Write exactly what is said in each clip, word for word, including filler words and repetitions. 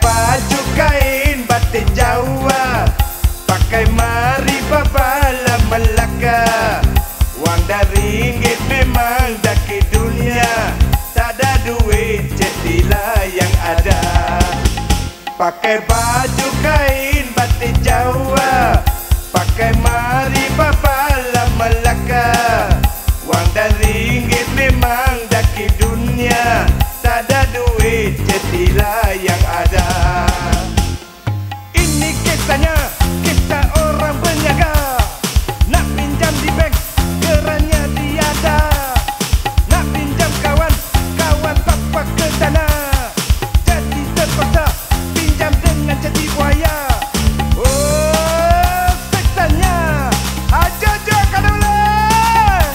baju kain batik Jawa, pakai mari babala Melaka. Wang dan ringgit memang daki dunia, tak ada duit jadilah yang ada. Pakai baju kain batik Jawa, pakai mari babala Melaka. Wang dan ringgit memang daki dunia, tak ada duit jadilah yang ada. Ini kisahnya kisah orang berniaga, nak pinjam di bank kerana tiada. Nak pinjam kawan, kawan papa ke sana, jadi terpaksa pinjam dengan jadi buaya. Oh, kisahnya aja-aja kadulan.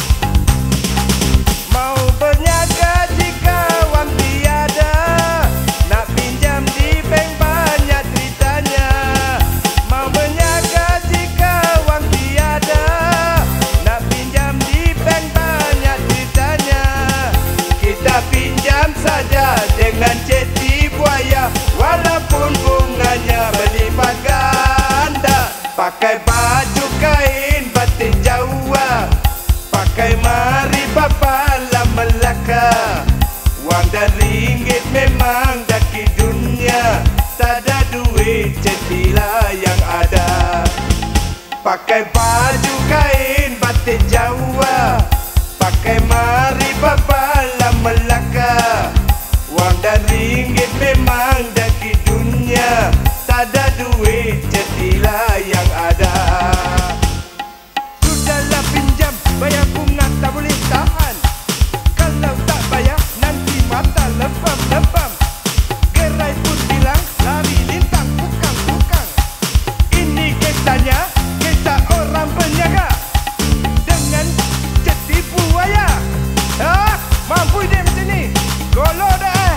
Mau berniaga jika wang tiada, nak pinjam di bank banyak ceritanya. Mau berniaga jika wang tiada, nak pinjam di bank banyak ceritanya. Kita pinjam saja dengan ceti buaya, walaupun bunganya berlipat ganda. Pakai baju kain batik Jawa, pakai mari babala Melaka. Wang dan ringgit memang daki dunia, tak ada duit jadilah yang ada. Pakai baju kain batik Jawa, pakai mari babala Melaka. Wang dan ringgit memang daki dunia, tak ada duit jadilah yang ada. Sudahlah pinjam, bayar bunga tak boleh tahan. Kalau tak bayar nanti mata lebam-lebam. Gerai pun hilang, lari lintang bukang-bukang. Ini kisahnya kisah orang berniaga dengan ceti buaya. Ah, mampu dia macam ni? Golok dah eh.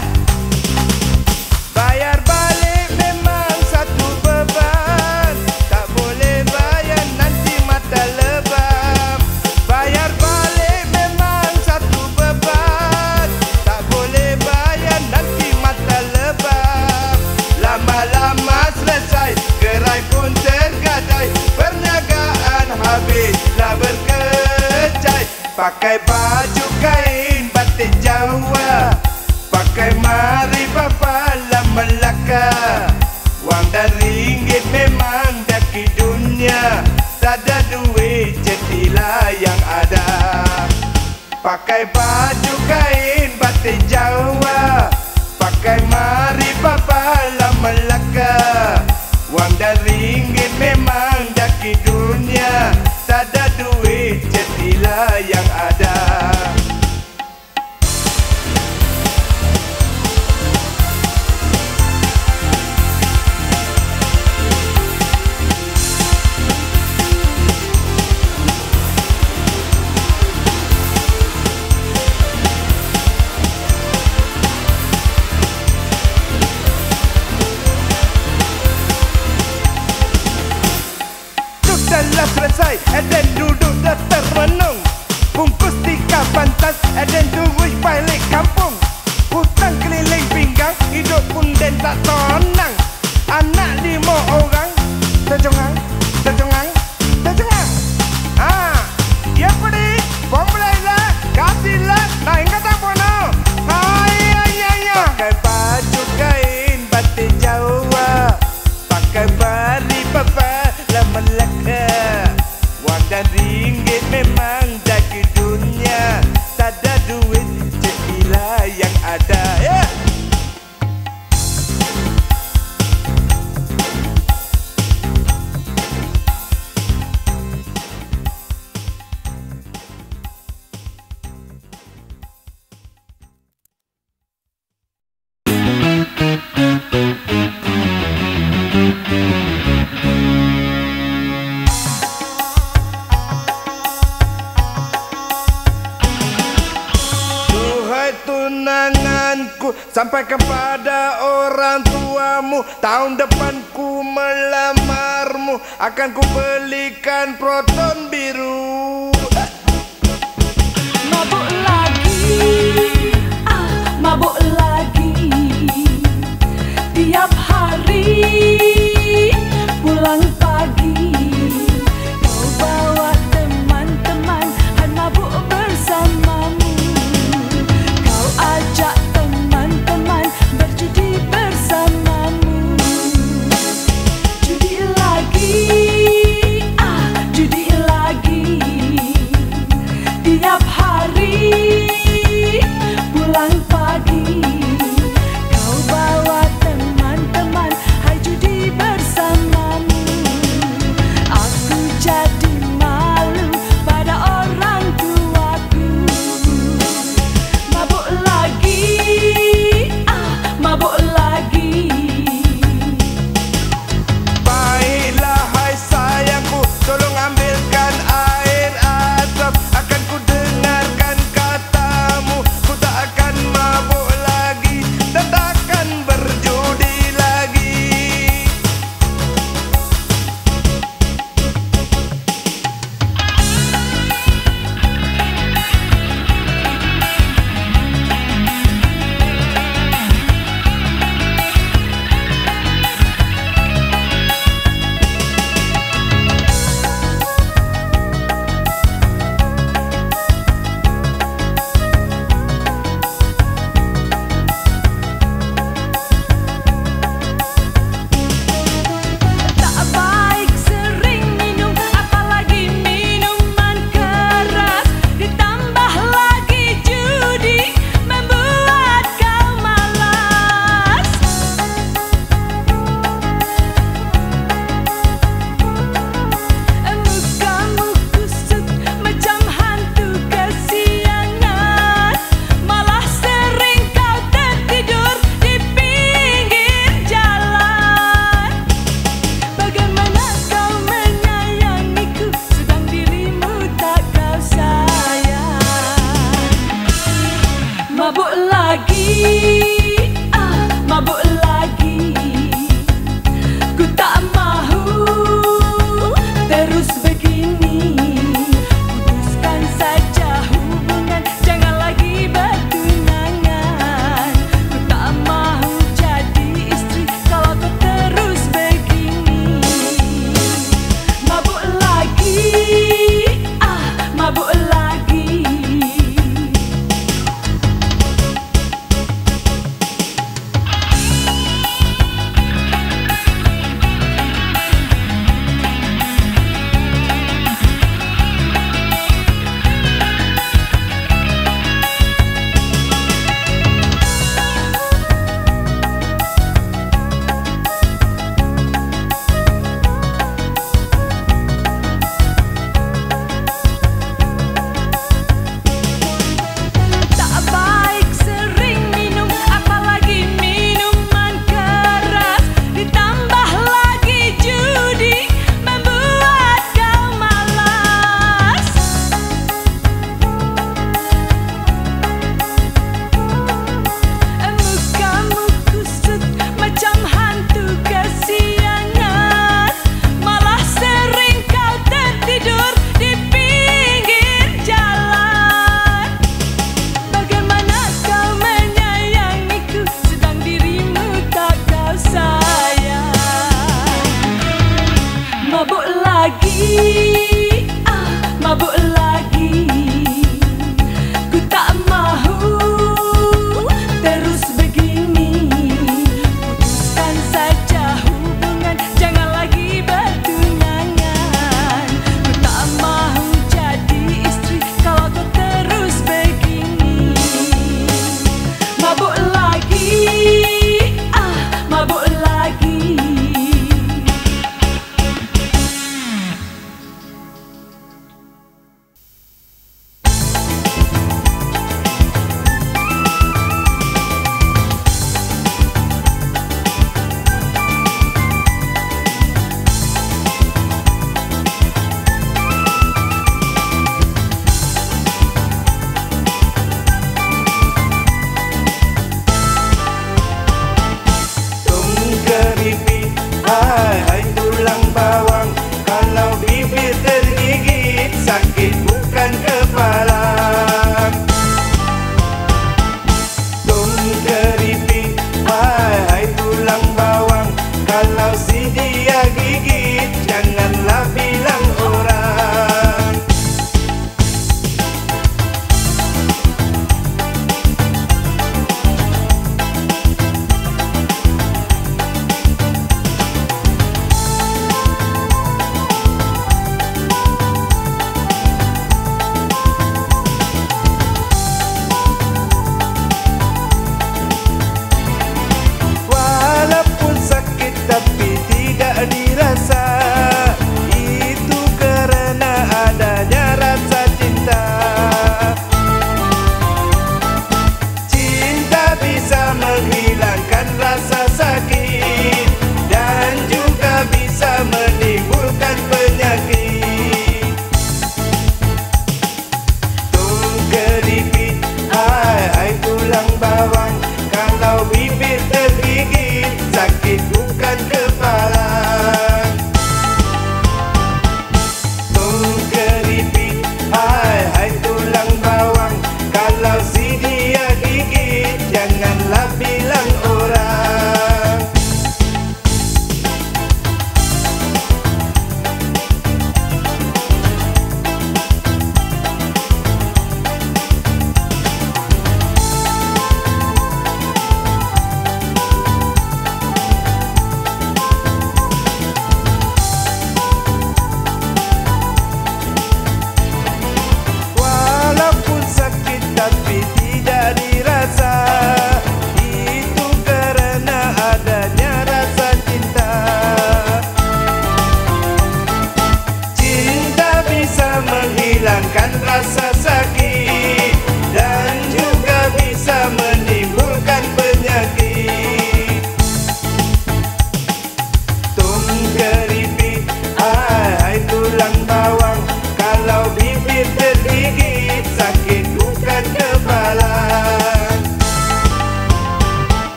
Bayar balik memang satu beban, tak boleh bayar nanti mata lebam. Bayar balik memang satu beban, tak boleh bayar nanti mata lebam. Lama-lama selesai, gerai pun tergadai, perniagaan habislah berkecai. Pakai baju kain batik Jawa, pakai mari babala Melaka. Wang dan ringgit memang daki dunia, tak ada duit jadilah yang ada. Pakai baju kain batik Jawa, pakai mari babala Melaka. Wang dan ringgit memang daki dunia, tak ada duit jadilah yang ada. Sudahlah selesai, Eden duduk dah termenung. Bungkus tiga pantas, Eden terus balik kampung. Hutang keliling pinggang, hidup pun den tak tenang. Anak lima orang, terjongang, terjongang, terjongang. Ah, ya pedi, bom belaylah, kasihlah, naik kata pono. Hai, ai, ai, ai. Pakai baju kain batik Jawa, pakai mari babala Melaka. Wang dan ringgit memang daki dunia, tak ada duit jadilah yang ada. Yeah. Tunanganku, sampai kepada orang tuamu, tahun depan ku melamarmu, akan ku belikan proton biru. Mabuk lagi, ah mabuk lagi. Tiap hari pulang pagi, kau bawa teman-teman hai mabuk bersamamu. Kau ajak teman-teman berjudi bersamamu. Judi lagi, ah judi lagi. Tiap hari pulang pagi, kau bawa teman-teman hai judi bersamamu.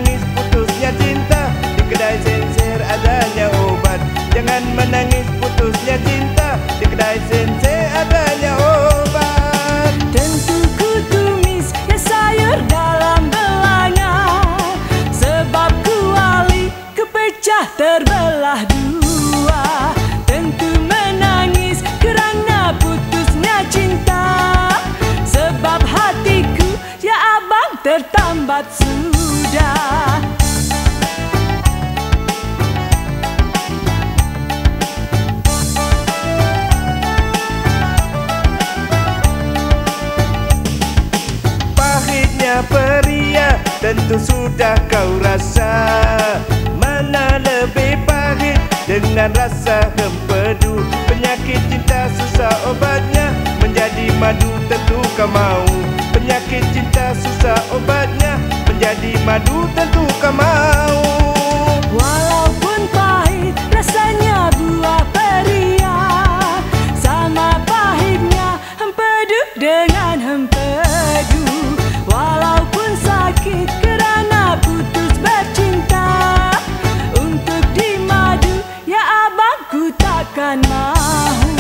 menangis putusnya cinta, di kedai sensir adanya obat. Jangan menangis putusnya cinta, di kedai sensir adanya obat. Tentu ku tumis ya sayur dalam belanga, sebab kuali kepecah terbelah dua. Tentu menangis kerana putusnya cinta, sebab hatiku ya abang tertambat sudah. Pahitnya peria tentu sudah kau rasa. Mana lebih pahit dengan rasa empedu. Penyakit cinta susah obatnya, menjadi madu tentu kau mau. Penyakit cinta susah obatnya, menjadi madu tentu kau mau. Walaupun pahit rasanya buah peria, sama pahitnya empedu dengan empedu. Walaupun sakit kerana putus bercinta, untuk dimadu ya abangku takkan mahu.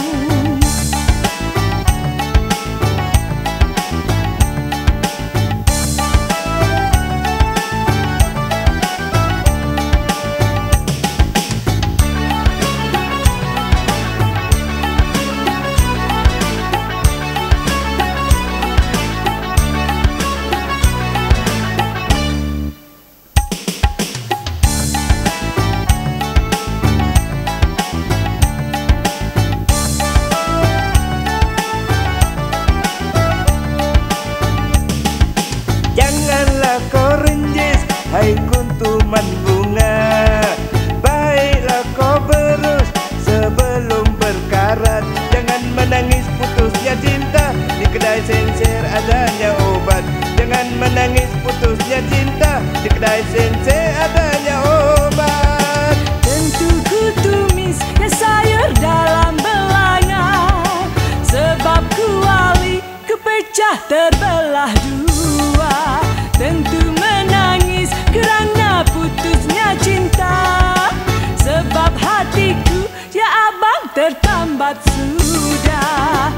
Hai kuntuman bunga, baiklah kau berus sebelum berkarat. Jangan menangis putusnya cinta, di kedai sensir adanya obat. Jangan menangis putusnya cinta, di kedai sensir adanya obat. Tentu ku tumis ya sayur dalam belanga, sebab kuali kepecah terbelah dua. Tentu menangis kerana putusnya cinta, sebab hatiku ya abang tertambat sudah.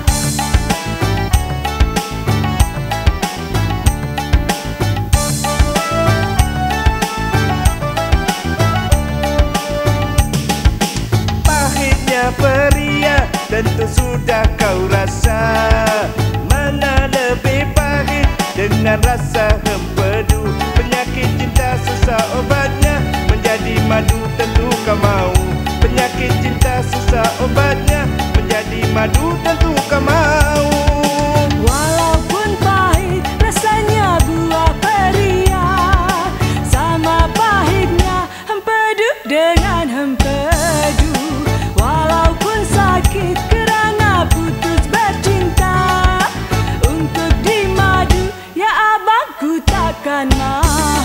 Pahitnya peria tentu sudah kau rasa. Mana lebih pahit dengan rasa empedu. Penyakit cinta susah obatnya, menjadi madu tentu kau mau. Penyakit cinta susah obatnya, menjadi madu tentu kau mau. Walaupun pahit rasanya buah peria, sama pahitnya empedu dengan empedu. Walaupun sakit kerana putus bercinta, untuk dimadu ya abangku takkan mahu.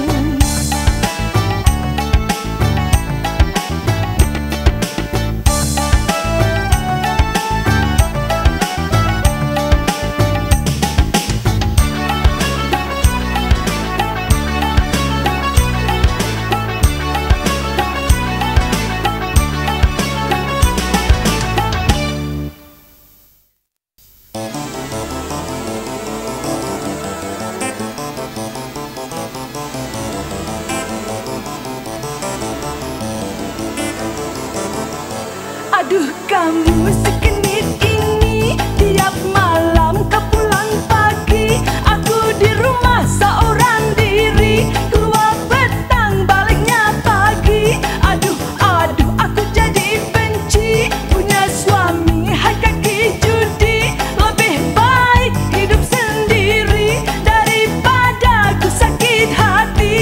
Aduh kamu sekenit ini, tiap malam kau pulang pagi. Aku di rumah seorang diri, keluar petang baliknya pagi. Aduh, aduh aku jadi benci punya suami hai kaki judi. Lebih baik hidup sendiri daripada ku sakit hati.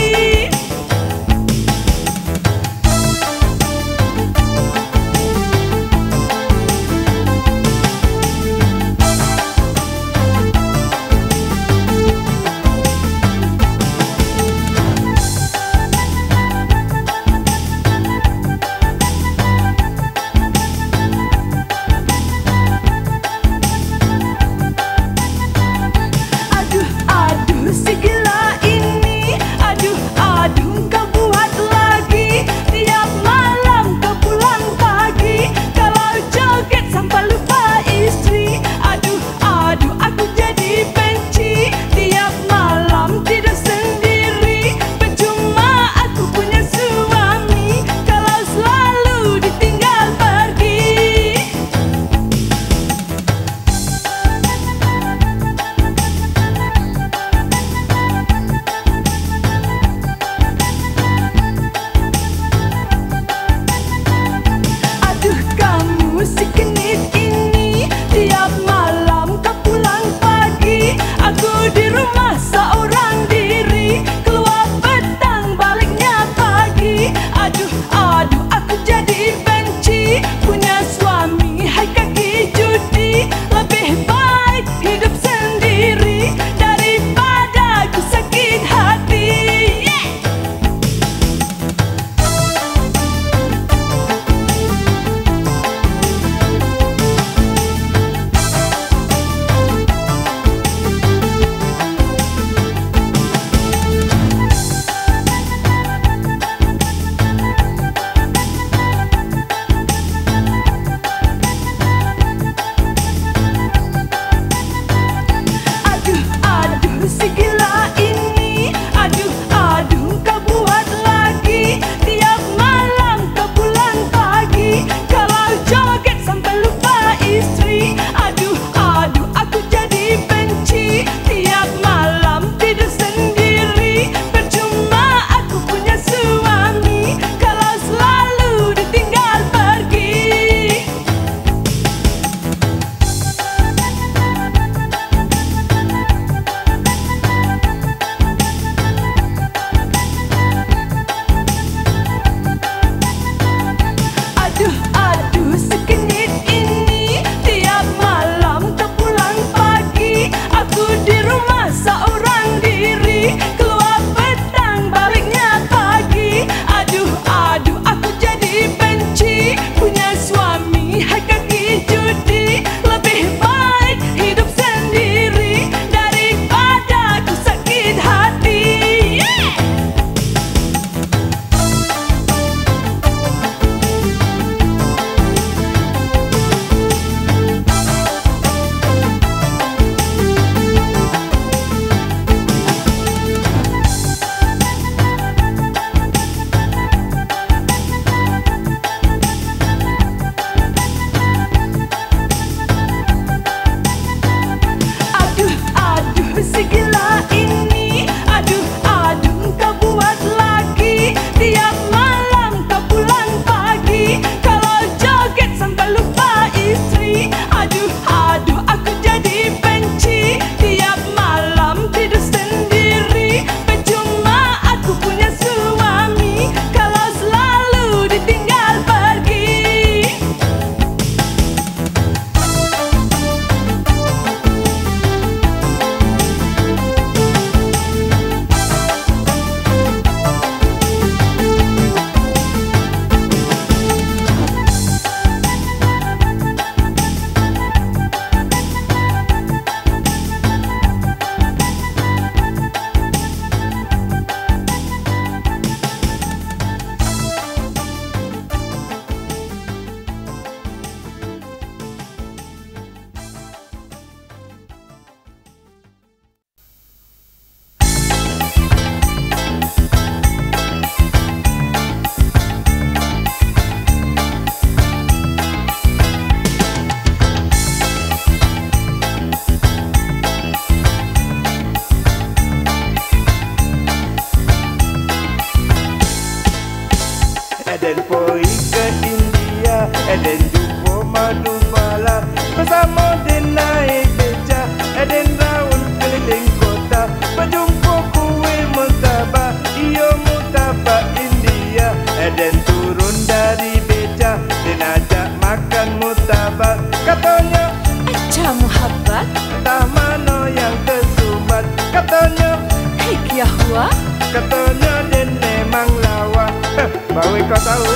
Eden pergi ke India, Eden jumpa madu bala. Bersama dia naik beca, Eden raun keliling kota. Berjumpa kuih murtabak, iyo murtabak India. Eden turun dari beca, dia ajak makan murtabak. Katanya, Acha muhabbat, entah mana yang tersumbat. Katanya, hei kiahwa, katanya dia memang lawa. Heh, baru kau tahu.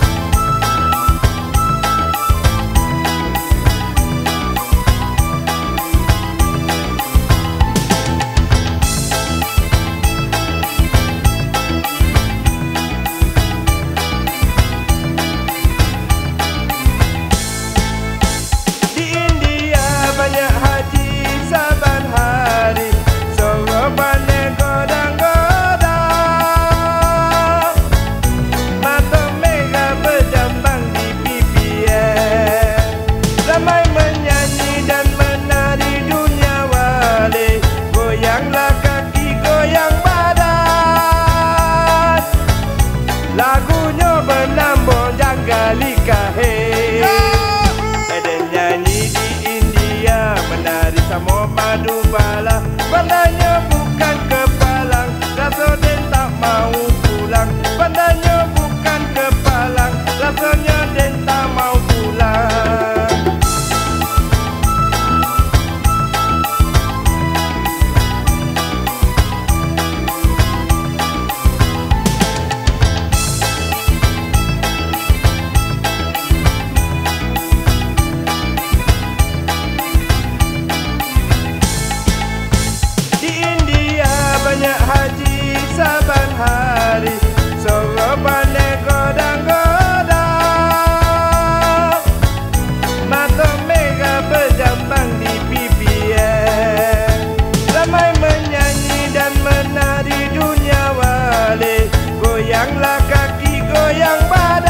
Di India banyak haji saban hari, sorobannya godang-godang. Mata merah berjambang di pipinya. Ramai menyanyi dan menari dunia wali. Goyanglah kaki, goyang badan. Lagunya bernambah Janggalika hey. Eden nyanyi di India, menari sama madu bala. Pandanya bukan kepalang, rasa den tak mau pulang. Pandanya bukan kepalang, rasanya den tak mau pulang. Di India banyak haji saban hari, sorobannya godang-godang. Mata merah berjambang di pipinya. Ramai menyanyi dan menari dunia wali. Goyanglah kaki, goyang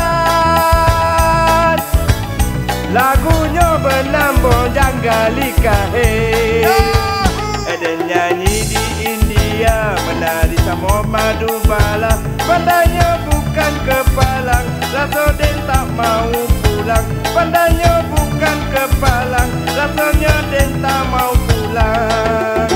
badan. Lagunya bernambah Janggalika hey. Eden nyanyi di India, menari sama madu bala. Pandanya bukan kepalang, rasa den tak mau pulang. Pandanya bukan kepalang, rasanya den tak mau pulang.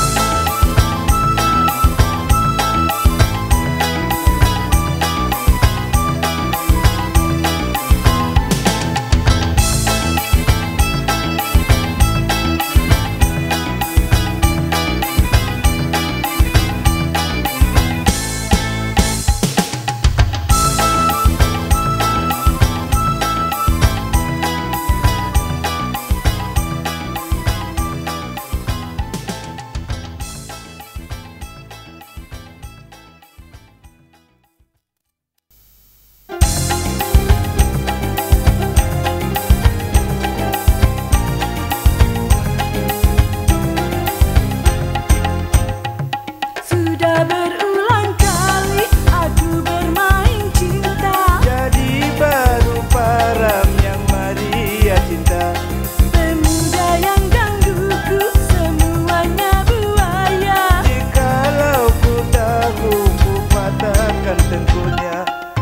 sudah berulang kali aku bermain cinta. Jadi baru param yang Maria cinta. Pemuda yang gangguku semuanya buaya. Jikalau ku tahu, ku patahkan tengkunya.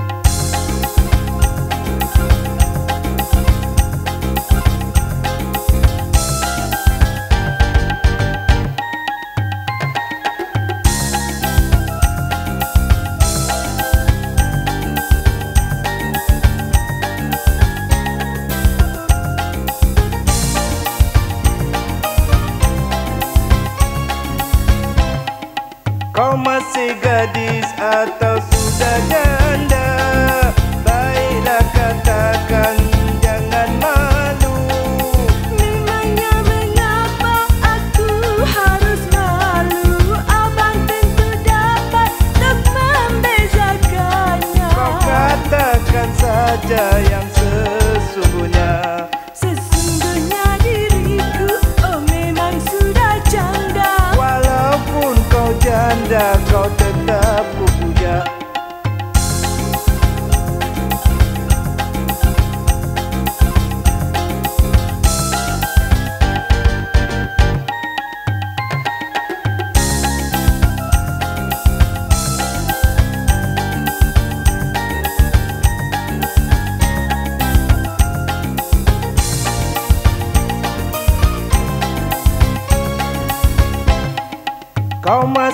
Kau masih gadis atau sudah janda? Baiklah katakan, jangan malu. Memangnya mengapa aku harus malu? Abang tentu dapat untuk membezakannya. Kau katakan saja yang sesungguhnya. Sesungguhnya diriku, oh memang sudah janda. Walaupun kau janda, kau tetap ku puja.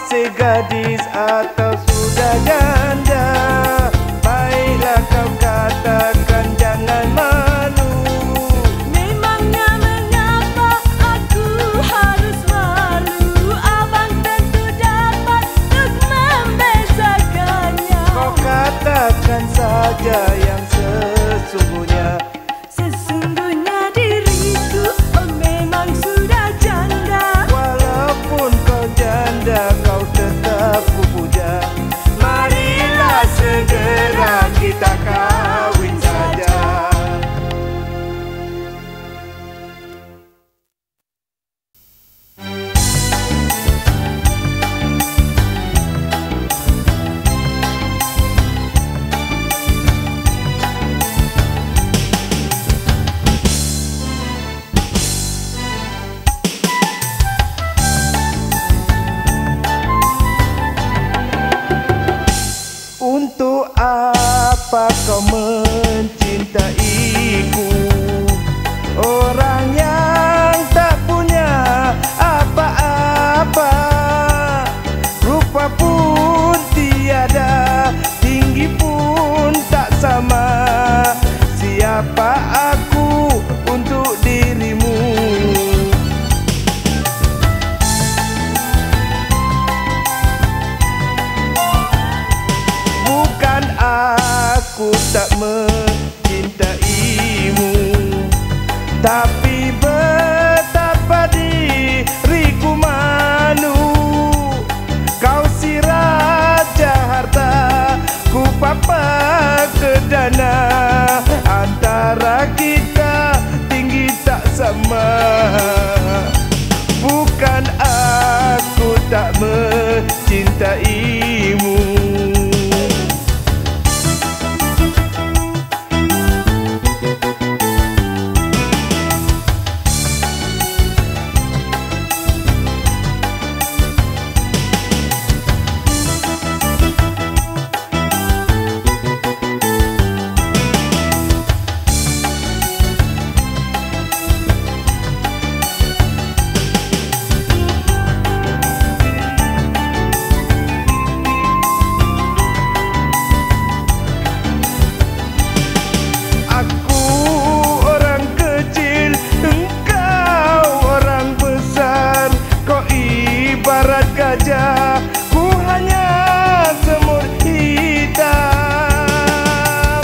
masih gadis atau sudah janda, baiklah kau katakan, jangan malu. Memangnya mengapa aku harus malu? Abang tentu dapat untuk membezakannya. Kau katakan saja yang sesungguhnya. Sesungguhnya diriku oh memang sudah janda. Walaupun kau janda, kau tetap kupuja. Marilah segera kita kawin saja. Untuk apa kau mencintaiku, orang yang tak punya apa-apa? Rupa pun tiada, tinggi pun tak sama. Siapa aku untuk dirimu? Bukan aku tak mencintaimu, tapi betapa diriku malu. Kau si raja harta, ku papa ke dana. Antara kita tinggi tak sama. Bukan aku tak mencintaimu. Ku hanya semut hitam.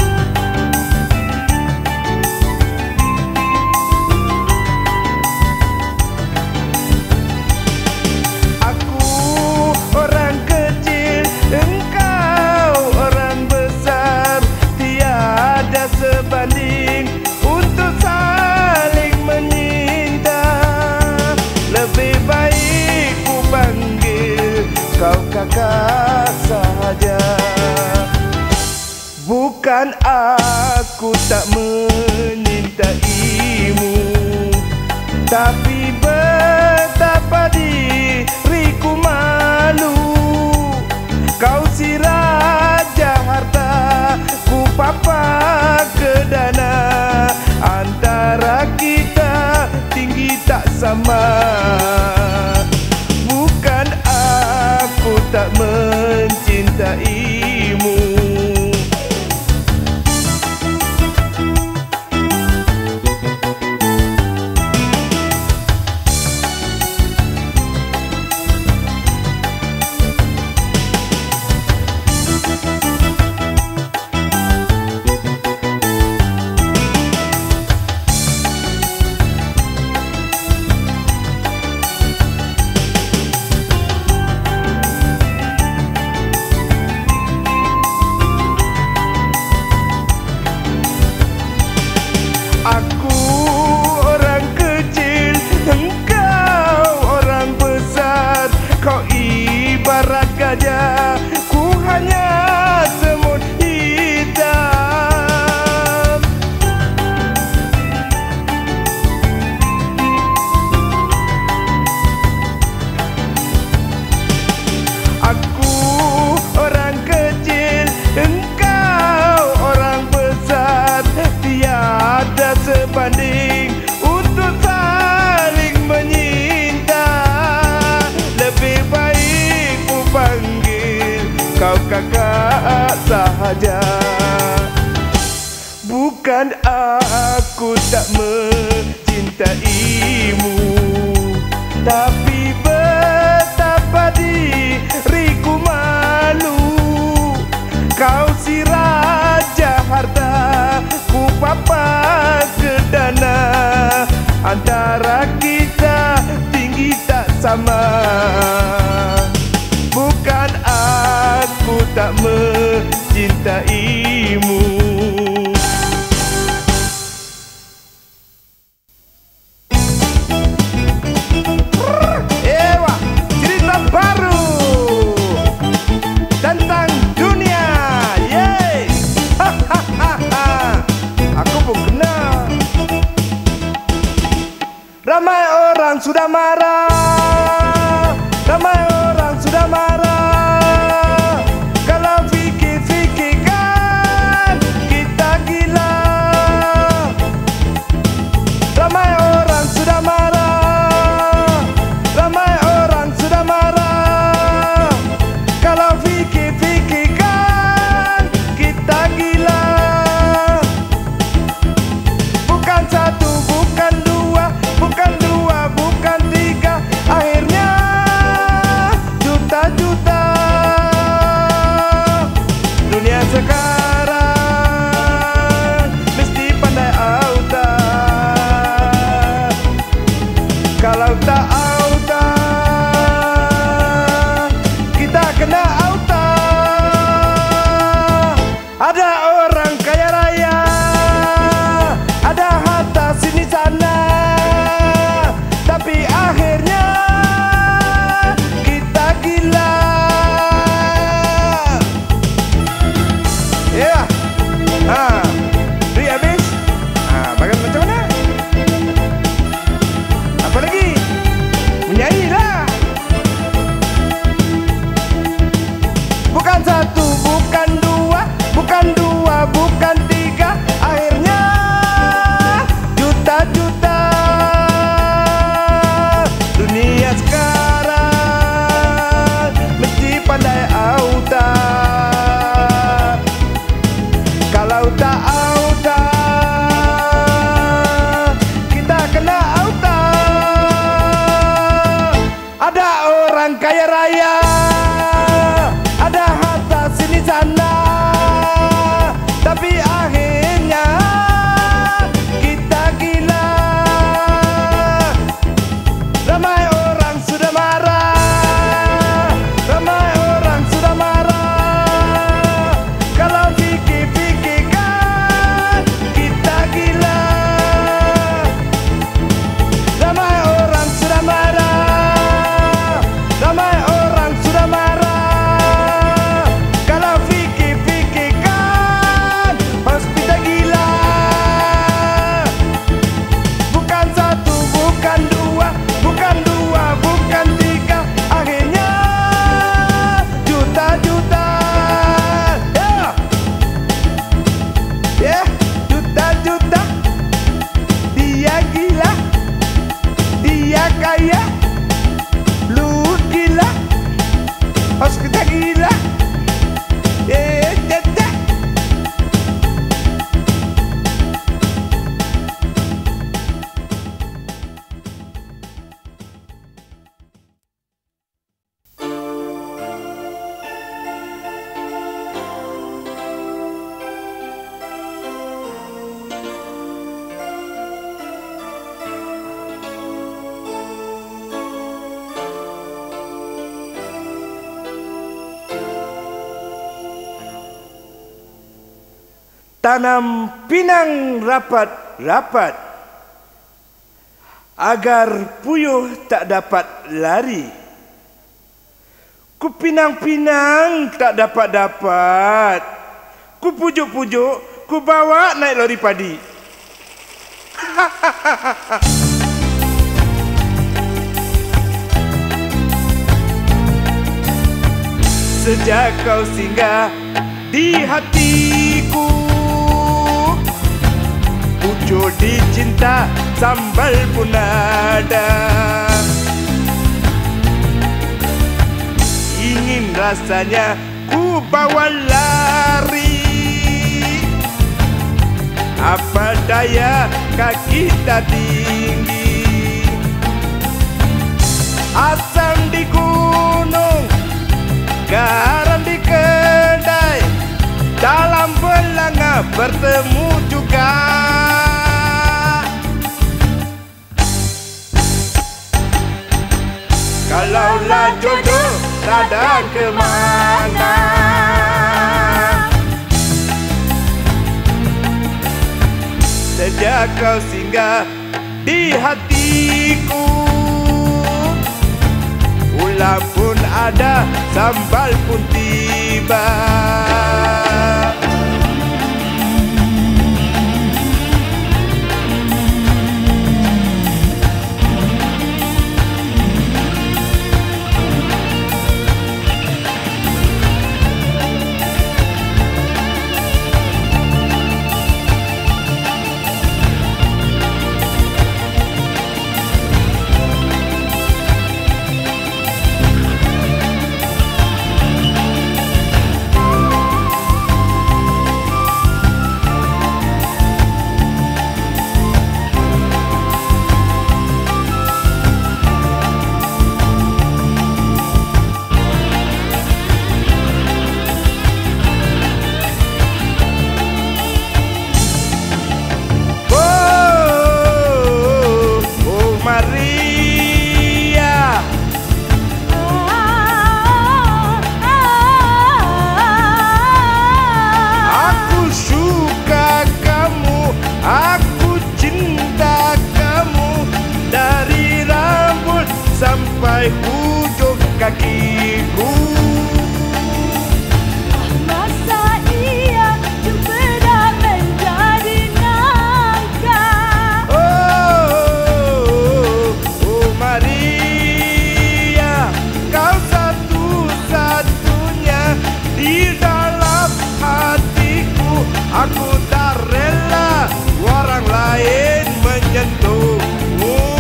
Aku orang kecil, engkau orang besar. Tiada sebanding untuk saling menyinta. Lebih baik ku panggil kau kakak saja. Bukan aku tak menyintaimu, tapi betapa diriku malu. Kau si raja harta, ku papa ke dana. Antara kita tinggi tak sama. Bukan aku tak mencintaimu. kakak sahaja. Bukan aku tak mencintaimu, tapi betapa diriku malu. Kau si raja harta, ku papa ke dana. Antara kita tinggi tak sama. Bukan aku tak mencintaimu. Ewa, cerita baru tentang dunia. Yeay. Aku pun kenal. Ramai orang sudah marah, ramai orang sudah marah. Kalau fikir-fikirkan kita gila. Ramai orang sudah marah, ramai orang sudah marah. Kalau fikir-fikirkan kita gila. Bukan satu, bukan dua, bukan dua, bukan tiga, akhirnya juta-juta. Dunia sekarang mesti pandai auta. Kalau tak auta, kita kena auta. Ada orang kaya raya, ada harta sini sana, tapi akhirnya kita gila. Ya, yeah. Ha, duit habis. Ha, bagai macam mana? Apa lagi? Menyanyilah. Bukan satu, bukan dua, bukan dua, bukan tiga, akhirnya juta-juta. Dunia sekarang mesti pandai auta. Kalau tak auta, kita kena auta. Ada orang kaya raya, ada harta sini sana, tapi akhirnya kita gila. Ramai orang sudah marah, ramai orang sudah marah. Kalau fikir-fikirkan kita gila. Ramai orang sudah marah, ramai orang sudah marah. Kalau fikir-fikirkan hospital gila. Bukan satu, bukan dua, bukan dua, bukan tiga, akhirnya juta-juta. Ya, ya, juta-juta. Dia gila, dia kaya, lu gila, hospital gila. Eh, jajah. Tanam pinang rapat-rapat agar puyuh tak dapat lari. Ku pinang-pinang tak dapat-dapat, ku pujuk-pujuk, ku bawa naik lori padi. Sejak kau singgah di hatiku, pucuk di cinta sambal pun ada. Ingin rasanya ku bawa lari. Apa daya kaki tak tinggi, asam di gunung, garam di kedai, dalam belanga bertemu juga. Kalaulah jodoh tak ada kemana, sejak kau singgah di hatiku, ulam pun ada, sambal pun tiba. Sampai ujung kakiku. Masa iya berbeda menjadi nangka. Oh, oh Maria, kau satu-satunya di dalam hatiku. Aku tak rela orang lain menyentuhmu.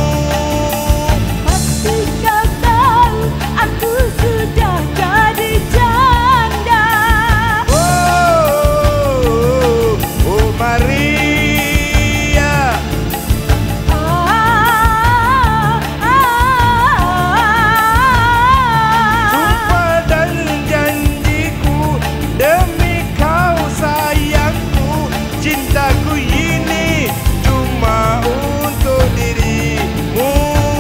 Cintaku ini cuma untuk dirimu.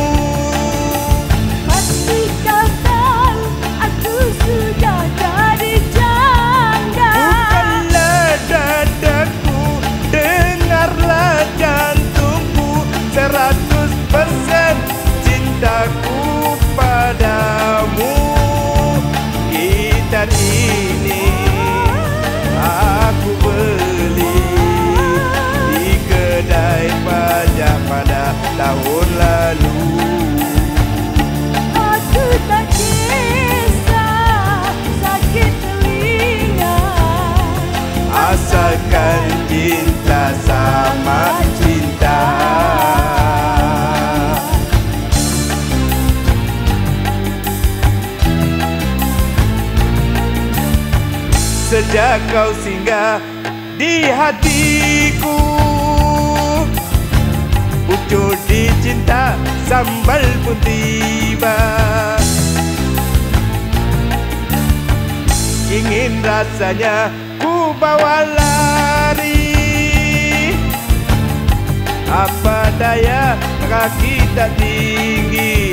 Pasti kau tahu aku sudah jadi janda. Bukanlah dadaku, dengarlah jantungku, seratus persen cintaku padamu. Gitar ini aku beli di kedai pajak pada tahun lalu. Aku tak kisah sakit telinga, asalkan cinta sama cinta. Sejak kau singgah di hatiku, pucuk di cinta, sambal pun tiba. Ingin rasanya ku bawa lari, apa daya kaki tak tinggi.